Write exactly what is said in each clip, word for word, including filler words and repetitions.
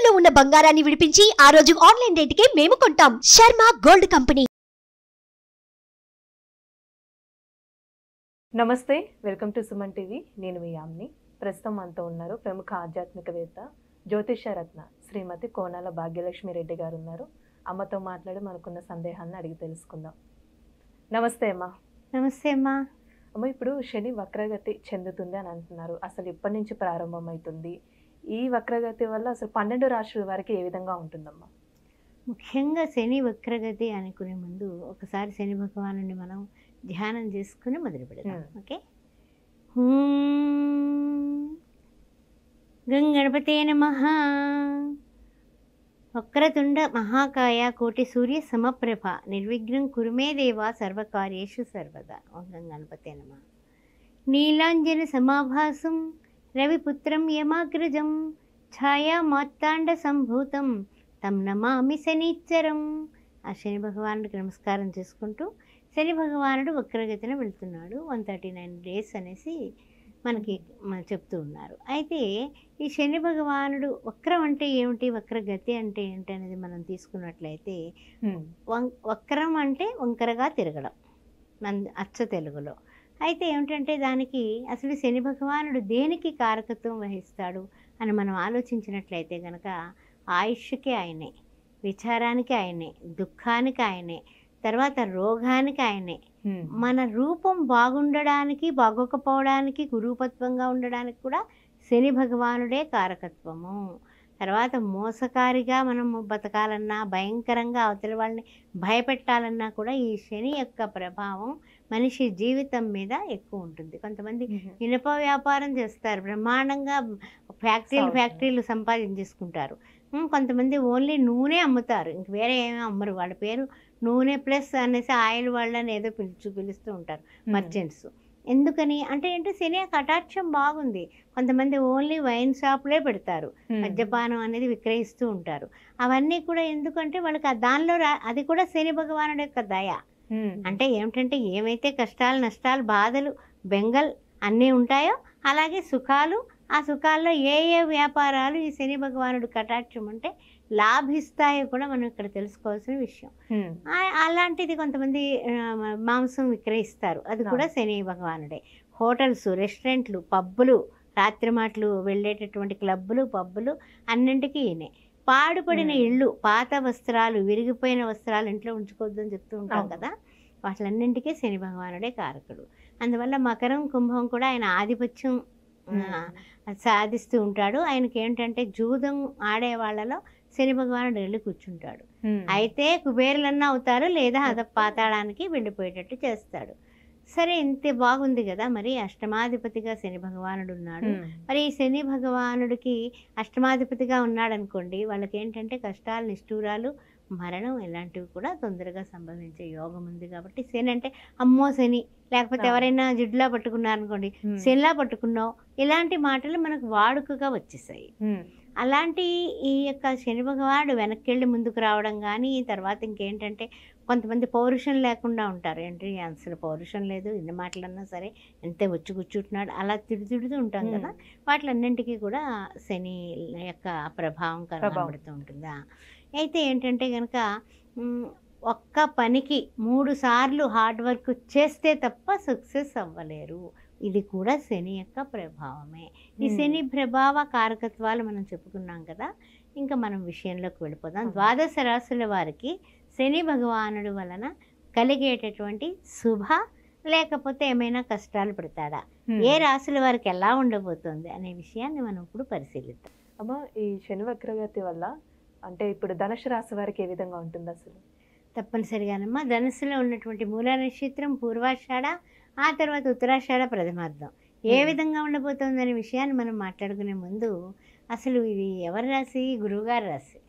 తాకట్టులో ఉన్న బంగారాన్ని విడిపించి ఆ రోజు ఆన్లైన్ రేటుకే మేము కొంటాం. Sharma gold company. నమస్తే, వెల్కమ్ టు సుమన్ టీవీ. నేను మీ యామ్ని. ప్రస్తుతం మనతో ఉన్నారు ప్రముఖ ఆధ్యాత్మికవేత్త జ్యోతిషరత్న శ్రీమతి కోనాల భాగ్యలక్ష్మి రెడ్డి గారు ఉన్నారు. అమ్మతో మాట్లాడి మనకున్న సందేహాన్ని అడిగి తెలుసుకుందాం. నమస్తే అమ్మా. నమస్తే అమ్మా. అమ్మ, ఇప్పుడు శని వక్రగతి చెందుతుంది అని అంటున్నారు. అసలు ఇప్పటి నుంచి ప్రారంభమవుతుంది? ఈ వక్రగతి వల్ల అసలు పన్నెండు రాశుల వారికి ఏ విధంగా ఉంటుందమ్మా? ముఖ్యంగా శని వక్రగతి అనుకునే ముందు ఒకసారి శని భగవానుని మనం ధ్యానం చేసుకుని మొదలు పెడదాం. ఓకే. గంగణపతే నమః. వక్రతుండ మహాకాయ కోటి సూర్య సమప్రభ నిర్విఘ్నం కురుమే దేవ సర్వకార్యేషు సర్వదా. ఓం గంగణపతే నమః. నీలాంజన సమాభాసం రవిపుత్రం యమాగ్రజం ఛాయా మార్తాండ సంభూతం తం నమామి శనిచ్చరం. ఆ శని భగవానుడికి నమస్కారం చేసుకుంటూ శని భగవానుడు వక్రగతిన వెళ్తున్నాడు. వన్ థర్టీ నైన్ డేస్ అనేసి మనకి చెప్తూ ఉన్నారు. అయితే ఈ శని భగవానుడు వక్రం అంటే ఏమిటి, వక్రగతి అంటే ఏంటి అనేది మనం తీసుకున్నట్లయితే, వక్రం అంటే వంకరగా తిరగడం మన అచ్చ తెలుగులో. అయితే ఏమిటంటే దానికి అసలు శని భగవానుడు దేనికి కారకత్వం వహిస్తాడు అని మనం ఆలోచించినట్లయితే కనుక ఆయుష్కి ఆయనే, విచారానికి ఆయనే, దుఃఖానికి ఆయనే, తర్వాత రోగానికి ఆయనే, మన రూపం బాగుండడానికి బాగోకపోవడానికి కురూపత్వంగా ఉండడానికి కూడా శని భగవానుడే కారకత్వము. తర్వాత మోసకారిగా మనం బతకాలన్నా, భయంకరంగా అవతలి వాళ్ళని భయపెట్టాలన్నా కూడా ఈ శని యొక్క ప్రభావం మనిషి జీవితం మీద ఎక్కువ ఉంటుంది. కొంతమంది ఇనుప వ్యాపారం చేస్తారు, బ్రహ్మాండంగా ఫ్యాక్టరీలు ఫ్యాక్టరీలు సంపాదించేసుకుంటారు. కొంతమంది ఓన్లీ నూనె అమ్ముతారు, ఇంక వేరే ఏమీ అమ్మరు. వాళ్ళ పేరు నూనె ప్లస్ అనేసి ఆయిల్ వాళ్ళని ఏదో పిలుచు పిలుస్తూ ఉంటారు మర్చెంట్స్. ఎందుకని అంటే ఏంటి, శని కటాక్షం బాగుంది. కొంతమంది ఓన్లీ వైన్ షాపులే పెడతారు, మద్యపానం అనేది విక్రయిస్తూ ఉంటారు. అవన్నీ కూడా ఎందుకంటే వాళ్ళకి దానిలో అది కూడా శని భగవానుడి యొక్క దయ. అంటే ఏమిటంటే ఏమైతే కష్టాలు నష్టాలు బాధలు బెంగల్ అన్నీ ఉంటాయో అలాగే సుఖాలు, ఆ సుఖాల్లో ఏ ఏ వ్యాపారాలు ఈ శని భగవానుడు కటాక్షం అంటే లాభిస్తాయో కూడా మనం ఇక్కడ తెలుసుకోవాల్సిన విషయం. అలాంటిది కొంతమంది మాంసం విక్రయిస్తారు, అది కూడా శని భగవానుడే. హోటల్స్, రెస్టారెంట్లు, పబ్బులు, రాత్రి మాటలు వెళ్ళేటటువంటి క్లబ్బులు, పబ్బులు అన్నింటికీ ఈయనే. పాడుపడిన ఇళ్ళు, పాత వస్త్రాలు, విరిగిపోయిన వస్త్రాలు ఇంట్లో ఉంచుకోవద్దని చెప్తూ ఉంటాం కదా, వాటిలన్నింటికీ శని భగవానుడే కారకుడు. అందువల్ల మకరం, కుంభం కూడా ఆయన ఆధిపత్యం సాధిస్తూ ఉంటాడు. ఆయనకి ఏంటంటే జూదం ఆడే వాళ్ళలో శని భగవానుడు వెళ్ళి కూర్చుంటాడు. అయితే కుబేరులన్నా అవుతారు, లేదా అద పాతాళానికి వెళ్ళిపోయేటట్టు చేస్తాడు. సరే, ఇంత బాగుంది కదా, మరి అష్టమాధిపతిగా శని భగవానుడు ఉన్నాడు. మరి ఈ శని భగవానుడికి అష్టమాధిపతిగా ఉన్నాడు అనుకోండి, వాళ్ళకి ఏంటంటే కష్టాలు, నిష్ఠూరాలు, మరణం ఇలాంటివి కూడా తొందరగా సంభవించే యోగం ఉంది. కాబట్టి శని అంటే అమ్మో శని, లేకపోతే ఎవరైనా జిడ్లా పట్టుకున్నారనుకోండి, శనిలా పట్టుకున్నావు, ఇలాంటి మాటలు మనకు వాడుకగా వచ్చేసాయి. అలాంటి ఈ యొక్క శని భగవానుడు వెనక్కి వెళ్ళి ముందుకు రావడం కానీ, తర్వాత ఇంకేంటంటే కొంతమంది పౌరుషం లేకుండా ఉంటారు. ఏంటి అసలు పౌరుషం లేదు, ఎన్ని మాటలన్నా సరే ఎంతే వచ్చి కూర్చుంటున్నాడు, అలా తిడు తిడుతూ ఉంటాం కదా, వాటిలన్నింటికీ కూడా శని యొక్క ప్రభావం కనబడుతూ ఉంటుందా. అయితే ఏంటంటే కనుక ఒక్క పనికి మూడు సార్లు హార్డ్ వర్క్ చేస్తే తప్ప సక్సెస్ అవ్వలేరు. ఇది కూడా శని యొక్క ప్రభావమే. ఈ శని ప్రభావ కారకత్వాలు మనం చెప్పుకున్నాం కదా, ఇంకా మనం విషయంలోకి వెళ్ళిపోదాం. ద్వాదశ రాశుల వారికి శని భగవానుడి వలన కలిగేటటువంటి శుభ లేకపోతే ఏమైనా కష్టాలు పెడతాడా, ఏ రాశుల వారికి ఎలా ఉండబోతుంది అనే విషయాన్ని మనం ఇప్పుడు పరిశీలిద్దాం. అమ్మ, ఈ శని వక్రగతి వల్ల అంటే ఇప్పుడు ధనుసు రాశి వారికి ఏ విధంగా ఉంటుంది అసలు? తప్పనిసరిగానమ్మా, ధనుసులో ఉన్నటువంటి మూల నక్షత్రం, పూర్వాషాఢ, ఆ తర్వాత ఉత్తరాషాఢ, ప్రథమార్థం ఏ విధంగా ఉండబోతుంది అనే విషయాన్ని మనం మాట్లాడుకునే ముందు అసలు ఇది ఎవరి రాశి? గురువుగారి రాశి.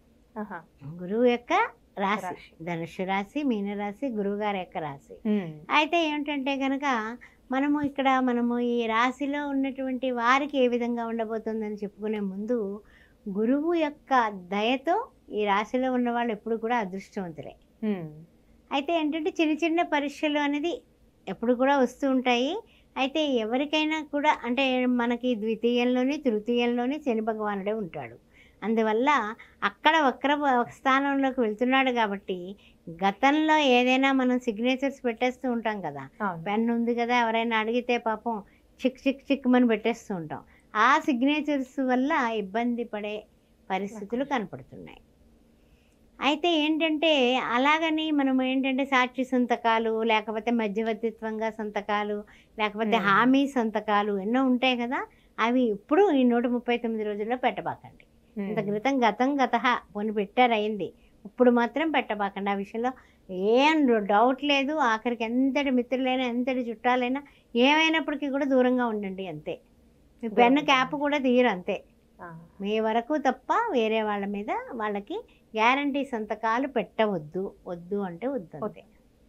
గురువు యొక్క రాశి ధనుసు రాశి, మీనరాశి గురువుగారి యొక్క రాశి. అయితే ఏమిటంటే కనుక మనము ఇక్కడ మనము ఈ రాశిలో ఉన్నటువంటి వారికి ఏ విధంగా ఉండబోతుందని చెప్పుకునే ముందు, గురువు యొక్క దయతో ఈ రాశిలో ఉన్న వాళ్ళు ఎప్పుడు కూడా అదృష్టవంతులే. అయితే ఏంటంటే చిన్న చిన్న పరీక్షలు అనేది ఎప్పుడు కూడా వస్తూ ఉంటాయి. అయితే ఎవరికైనా కూడా అంటే మనకి ద్వితీయంలోని తృతీయంలోని శని భగవానుడే ఉంటాడు. అందువల్ల అక్కడ వక్ర స్థానంలోకి వెళ్తున్నాడు కాబట్టి గతంలో ఏదైనా మనం సిగ్నేచర్స్ పెట్టేస్తూ ఉంటాం కదా, పెన్ ఉంది కదా ఎవరైనా అడిగితే పాపం చిక్ చిక్ చిక్ అని పెట్టేస్తూ ఉంటాం. ఆ సిగ్నేచర్స్ వల్ల ఇబ్బంది పడే పరిస్థితులు కనపడుతున్నాయి. అయితే ఏంటంటే అలాగని మనం ఏంటంటే సాక్షి సంతకాలు, లేకపోతే మధ్యవర్తిత్వంగా సంతకాలు, లేకపోతే హామీ సంతకాలు ఎన్నో ఉంటాయి కదా, అవి ఇప్పుడు ఈ నూట ముప్పై తొమ్మిది రోజుల్లో పెట్టబాకండి. ఇంత క్రితం గతం గత పోని పెట్టారయింది, ఇప్పుడు మాత్రం పెట్టబాకండి. ఆ విషయంలో ఏం డౌట్ లేదు. ఆఖరికి ఎంతటి మిత్రులైనా ఎంతటి చుట్టాలైనా ఏమైనప్పటికీ కూడా దూరంగా ఉండండి అంతే. మీ పెన్ను క్యాప్ కూడా తీయరు అంతే, మీ వరకు తప్ప వేరే వాళ్ళ మీద వాళ్ళకి గ్యారంటీ సంతకాలు పెట్టవద్దు. వద్దు అంటే వద్దు అంతే.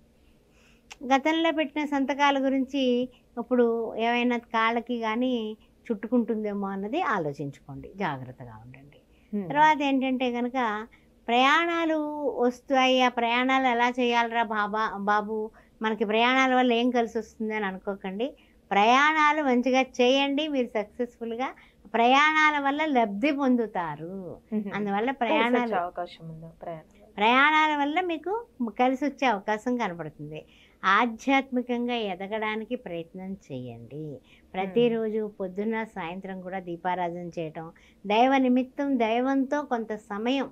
గతంలో పెట్టిన సంతకాల గురించి ఇప్పుడు ఏమైనా కాళ్ళకి కానీ చుట్టుకుంటుందేమో అన్నది ఆలోచించుకోండి, జాగ్రత్తగా ఉండండి. తర్వాత ఏంటంటే కనుక ప్రయాణాలు వస్తాయి, ఆ ప్రయాణాలు ఎలా చేయాలరా బాబా బాబు మనకి ప్రయాణాల వల్ల ఏం కలిసి వస్తుంది అని అనుకోకండి. ప్రయాణాలు మంచిగా చేయండి, మీరు సక్సెస్ఫుల్గా ప్రయాణాల వల్ల లబ్ధి పొందుతారు. అందువల్ల ప్రయాణాలు అవకాశం ఉంది, ప్రయాణాల వల్ల మీకు కలిసి వచ్చే అవకాశం కనపడుతుంది. ఆధ్యాత్మికంగా ఎదగడానికి ప్రయత్నం చేయండి. ప్రతిరోజు పొద్దున్న సాయంత్రం కూడా దీపారాధన చేయటం, దైవ నిమిత్తం దైవంతో కొంత సమయం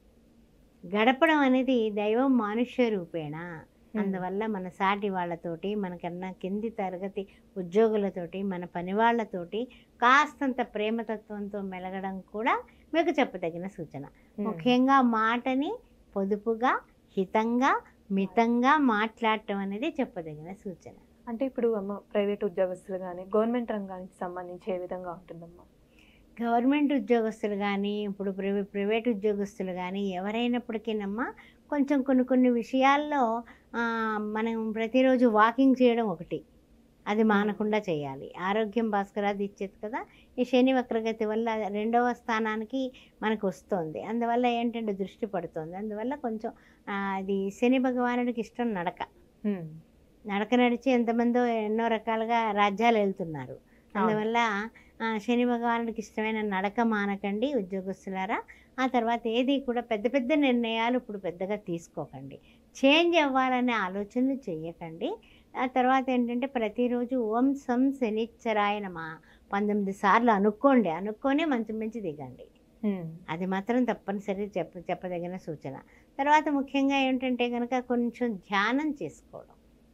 గడపడం అనేది దైవం మానుష్య రూపేణ. అందువల్ల మన సాటి వాళ్ళతోటి, మనకన్నా కింది తరగతి ఉద్యోగులతోటి, మన పని వాళ్ళతోటి కాస్తంత ప్రేమతత్వంతో మెలగడం కూడా మీకు చెప్పదగిన సూచన. ముఖ్యంగా మాటని పొదుపుగా, హితంగా, మితంగా మాట్లాడటం అనేది చెప్పదగిన సూచన. అంటే ఇప్పుడు అమ్మ ప్రైవేట్ ఉద్యోగస్తులు కానీ గవర్నమెంట్ రంగానికి సంబంధించి ఏ విధంగా ఉంటుందమ్మా? గవర్నమెంట్ ఉద్యోగస్తులు కానీ ఇప్పుడు ప్రైవే ప్రైవేట్ ఉద్యోగస్తులు కానీ ఎవరైనప్పటికీనమ్మా కొంచెం కొన్ని కొన్ని విషయాల్లో మనం ప్రతిరోజు వాకింగ్ చేయడం ఒకటి, అది మానకుండా చేయాలి. ఆరోగ్యం భాస్కరాది ఇచ్చేది కదా, ఈ శని వక్రగతి వల్ల రెండవ స్థానానికి మనకు వస్తుంది. అందువల్ల ఏంటంటే దృష్టి పడుతుంది. అందువల్ల కొంచెం అది శని భగవానుడికి ఇష్టం నడక. నడక నడిచి ఎంతమందో ఎన్నో రకాలుగా రాజ్యాలు వెళ్తున్నారు. అందువల్ల శని భగవానుడికి ఇష్టమైన నడక మానకండి ఉద్యోగస్తులారా. ఆ తర్వాత ఏది కూడా పెద్ద పెద్ద నిర్ణయాలు ఇప్పుడు పెద్దగా తీసుకోకండి, చేంజ్ అవ్వాలనే ఆలోచనలు చేయకండి. ఆ తర్వాత ఏంటంటే ప్రతిరోజు ఓం సం శనిచ్చరాయ నమః పంతొమ్మిది సార్లు అనుకోండి, అనుకొని మంచి మంచి దిగండి. అది మాత్రం తప్పనిసరి చెప్ప చెప్పదగిన సూచన. తర్వాత ముఖ్యంగా ఏంటంటే కనుక కొంచెం ధ్యానం చేసుకోవడం,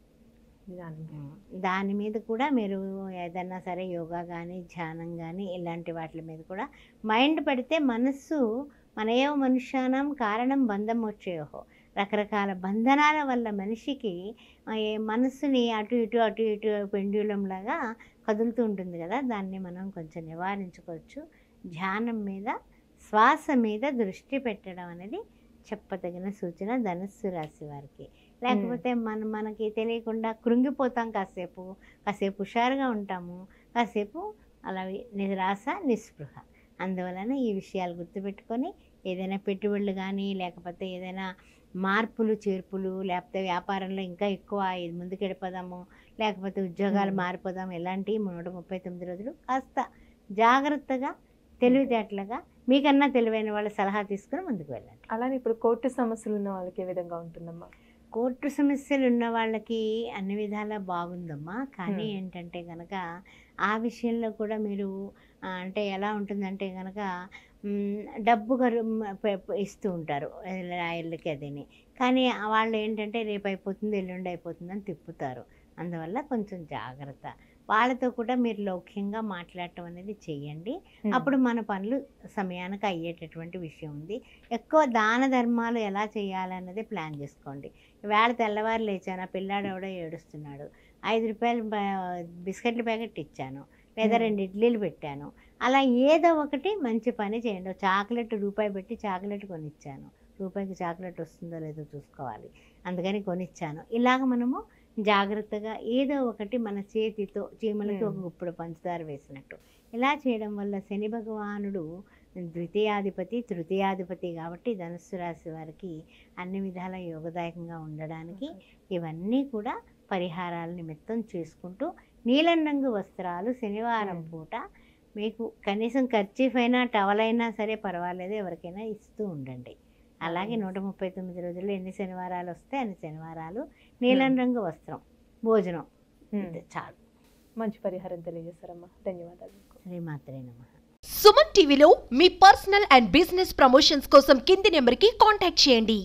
దాని మీద కూడా మీరు ఏదన్నా సరే యోగా కానీ ధ్యానం కానీ ఇలాంటి వాటి మీద కూడా మైండ్ పెడితే మనస్సు మనయో మనుష్యానం కారణం బంధం వచ్చేయో, రకరకాల బంధనాల వల్ల మనిషికి మనస్సుని అటు ఇటు అటు ఇటు పెండ్యులం లాగా కదులుతూ ఉంటుంది కదా, దాన్ని మనం కొంచెం నివారించుకోవచ్చు. ధ్యానం మీద, శ్వాస మీద దృష్టి పెట్టడం అనేది చెప్పదగిన సూచన ధనుస్సు రాశి వారికి. లేకపోతే మన మనకి తెలియకుండా కృంగిపోతాం, కాసేపు కాసేపు హుషారుగా ఉంటాము, కాసేపు అలా నిరాశ నిస్పృహ. అందువలన ఈ విషయాలు గుర్తుపెట్టుకొని ఏదైనా పెట్టుబడులు కానీ లేకపోతే ఏదైనా మార్పులు చేర్పులు, లేకపోతే వ్యాపారంలో ఇంకా ఎక్కువ ఇది ముందుకెడిపోదాము, లేకపోతే ఉద్యోగాలు మారిపోదాము, ఇలాంటివి నూట ముప్పై తొమ్మిది రోజులు కాస్త జాగ్రత్తగా తెలివితేటలుగా మీకన్నా తెలివైన వాళ్ళ సలహా తీసుకుని ముందుకు వెళ్ళండి. అలానే ఇప్పుడు కోర్టు సమస్యలు ఉన్న వాళ్ళకి ఏ విధంగా ఉంటుందమ్మా? కోర్టు సమస్యలు ఉన్న వాళ్ళకి అన్ని విధాలా బాగుందమ్మా. కానీ ఏంటంటే కనుక ఆ విషయంలో కూడా మీరు అంటే ఎలా ఉంటుందంటే కనుక డబ్బు గరు ఇస్తూ ఉంటారు రాయలకి అదిని, కానీ వాళ్ళు ఏంటంటే రేపు అయిపోతుంది ఎల్లుండి అయిపోతుంది అని తిప్పుతారు. అందువల్ల కొంచెం జాగ్రత్త. వాళ్ళతో కూడా మీరు లౌక్యంగా మాట్లాడటం అనేది చెయ్యండి. అప్పుడు మన పనులు సమయానికి అయ్యేటటువంటి విషయం ఉంది. ఎక్కువ దాన ధర్మాలు ఎలా చేయాలన్నది ప్లాన్ చేసుకోండి. వేళ తెల్లవారు లేచాను, పిల్లాడు ఎవడో ఏడుస్తున్నాడు, ఐదు రూపాయలు బిస్కెట్ల ప్యాకెట్ ఇచ్చాను, లేదా రెండు ఇడ్లీలు పెట్టాను, అలా ఏదో ఒకటి మంచి పని చేయండి. చాక్లెట్ రూపాయి పెట్టి చాక్లెట్ కొనిచ్చాను, రూపాయికి చాక్లెట్ వస్తుందో లేదో చూసుకోవాలి, అందుకని కొనిచ్చాను. ఇలాగ మనము జాగ్రత్తగా ఏదో ఒకటి మన చేతితో చీమలకి ఒక గుప్పుడు పంచదార వేసినట్టు ఇలా చేయడం వల్ల శని భగవానుడు ద్వితీయాధిపతి తృతీయాధిపతి కాబట్టి ధనుస్సు రాశి వారికి అన్ని విధాల యోగదాయకంగా ఉండడానికి ఇవన్నీ కూడా పరిహారాల నిమిత్తం చేసుకుంటూ నీలం రంగు వస్త్రాలు శనివారం పూట మీకు కనీసం ఖర్చీఫ్ అయినా టవల్ అయినా సరే పర్వాలేదు, ఎవరికైనా ఇస్తూ ఉండండి. అలాగే నూట ముప్పై తొమ్మిది రోజుల్లో ఎన్ని శనివారాలు వస్తే అన్ని శనివారాలు నీలం రంగు వస్త్రం, భోజనం చాలు. మంచి పరిహారం తెలియజేస్తారమ్మా, ధన్యవాదాలు. శ్రీమాత్రే నమః. సుమన్ టీవీలో మీ పర్సనల్ అండ్ బిజినెస్ ప్రమోషన్స్ కోసం కింది నెంబర్కి కాంటాక్ట్ చేయండి.